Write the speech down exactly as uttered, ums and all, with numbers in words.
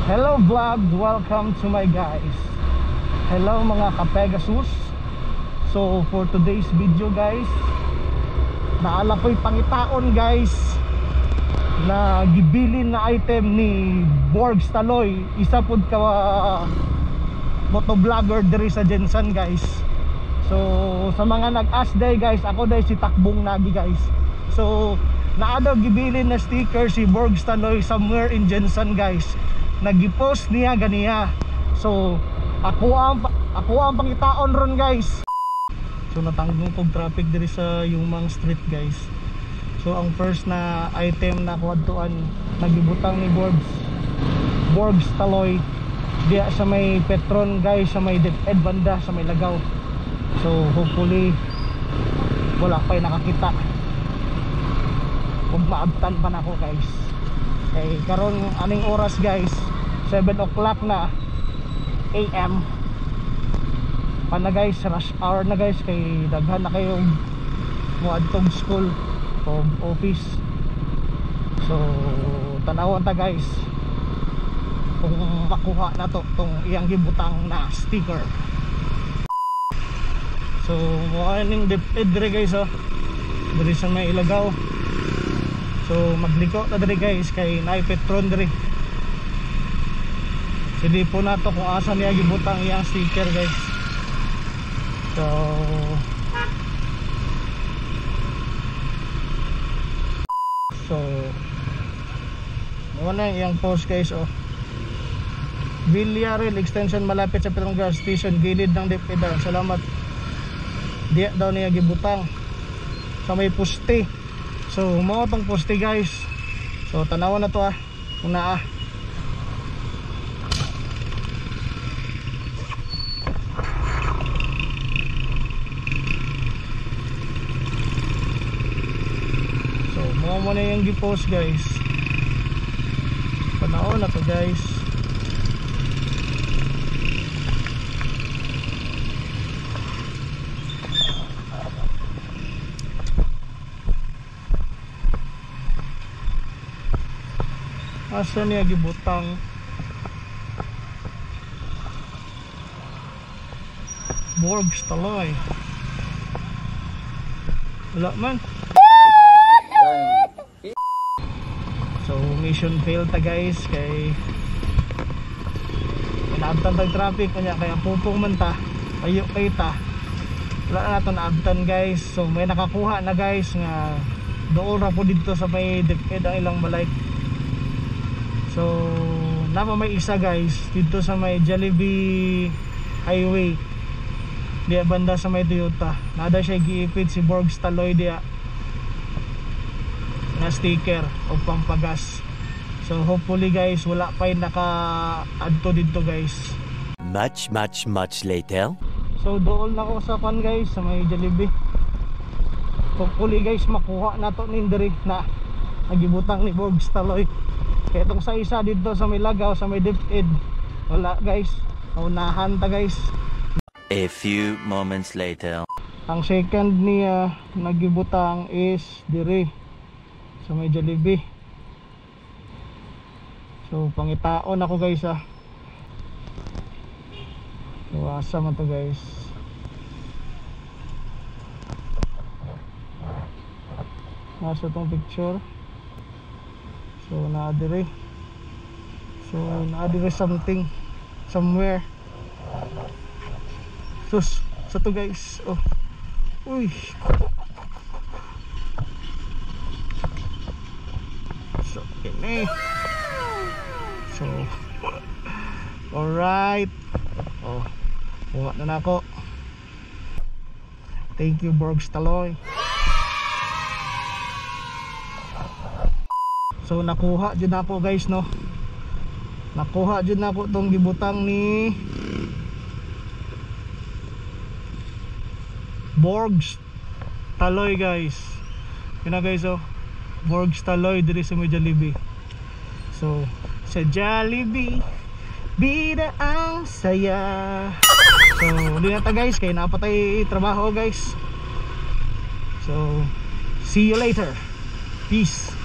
Hello vlog, welcome to my guys. Hello mga ka-Pegasus. So for today's video guys, naala ko'y pangitaon guys na gibilin na item ni Borg Staloy. Isa pud ka uh, motovlogger diri sa Jensen guys. So sa mga nag-ask day guys, ako day si Takbong Nagi guys. So naadaw gibilin na sticker si Borg Staloy somewhere in Jensen guys. Nag-post niya ganiya. So ako ang ako ang pangitaon ron guys. So natanggong kog traffic diri sa Yumang Street guys. So ang first na item na kuadtuan nagibutang ni Borg Borg Staloy diya sa may Petron guys, sa may DepEd banda, sa may Lagaw. So hopefully wala pa'y nakakita kung maabtan pa na ako guys. Okay, karon aning oras guys, seven o'clock na A M pa na guys, rush hour na guys, kay daghan na kayong muadtong school o office. So tanawon ta guys kung makuha na to tong iyang gibutang na sticker. So mukha ning DepEd dire guys oh, dire sa may Ilagaw. So magliko na dire guys kay naay Petron dire. Hindi po na to kung asa niya gibutang iyang sticker guys. So So wala iyang post guys oh. Villarreal Extension malapit sa Petron Gas Station, gilid ng DepEd. Salamat. Diya daw niya gibutang sa may poste. So mo tong poste guys. So tanawan na to ah. Una ah. So mo mo na yung gi-post guys. Tanawan na to guys. Asa niya gibutang Borg Staloy? Wala man. So mission failed ta guys, kay inaabtan tag traffic kanya, kaya pupong man ta ayo kay ta wala na nato naabtan guys. So may nakakuha na guys nga dool ra po dito sa may DepEd ang ilang balay. So nama may isa guys dito sa may Jollibee Highway diya banda sa may Toyota. Nada siya giipit si Borg Staloy diya na sticker o pampagas. So hopefully guys wala pa yung naka-adto dito guys. Much much much later. So dool na ko sa pan guys sa may Jollibee. Hopefully guys makuha na to nindiri na nagibutang ni Borg Staloy. Kaya itong sa isa dito sa may Lagaw, sa may DepEd wala guys. Unahan ta guys. A few moments later. Ang second niya nagibutang is dire sa may Jollibee. So pangitaon ako guys ah. So asa man to guys. Nasa tong picture. So naadire. So naadire something somewhere. Sus, sa to guys. Oh. Uy. So ini. So alright. Oh. Kuha na nako. Thank you Borg Staloy. So nakuha dyan ako guys no. Nakuha dyan ako tong gibutang ni Borg Staloy guys. Yun na guys oh. Borg Staloy diri sa may Jollibee. So sa Jollibee bida ang saya. So hindi na ta guys, kaya napatay trabaho guys. So see you later. Peace.